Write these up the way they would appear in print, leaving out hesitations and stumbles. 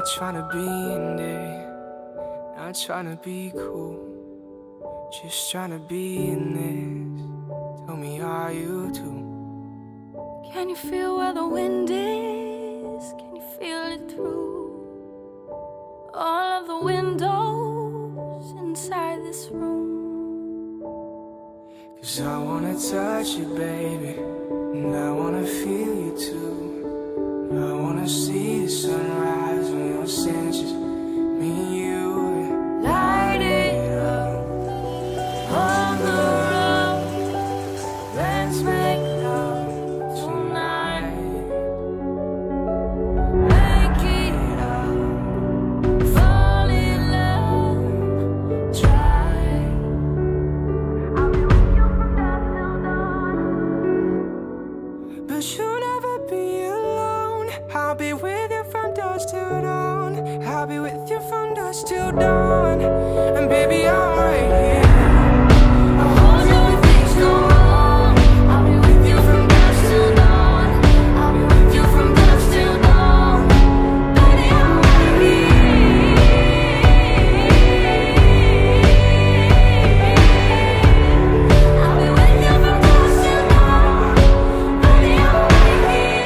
tryna be in it, not tryna be cool, just tryna be in this. Tell me, are you too? Can you feel where the wind is? Can you feel it through all of the windows inside this room? 'Cause I wanna touch you, baby, and I wanna feel you too. I wanna see the sunrise on your senses, me and you. Light it up on the road. Let's make love tonight. Make it up, fall in love, try. I'll be with you from dusk till dawn. But you'll never be alone. I'll be with you from dusk till dawn. I'll be with you from dusk till dawn. And baby, I'm right here. I'll hold you when things go wrong. I'll be with you from dusk till dawn. I'll be with you from dusk till dawn. Baby, I'm right here. I'll be with you from dusk till dawn. Baby, I'm right here.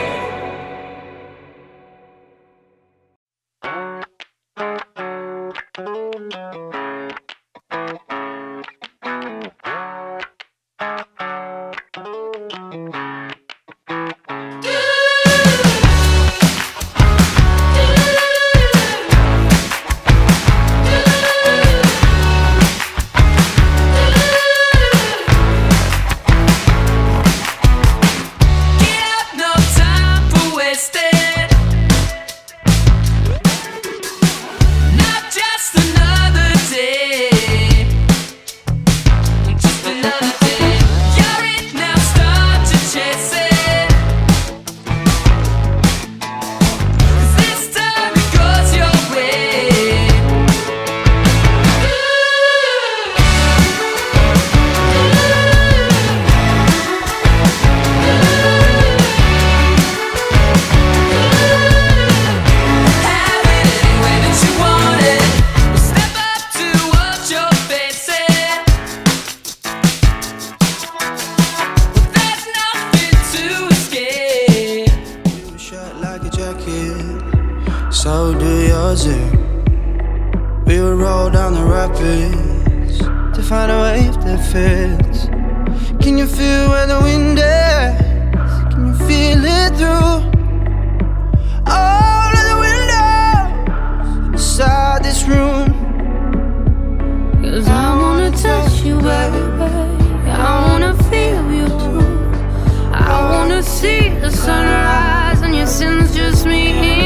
So do yours. We would roll down the rapids to find a wave that fits. Can you feel where the wind is? Can you feel it through all of the windows inside this room? 'Cause I wanna touch you, baby. I wanna feel you too. I wanna see the sunrise and your sins, just me.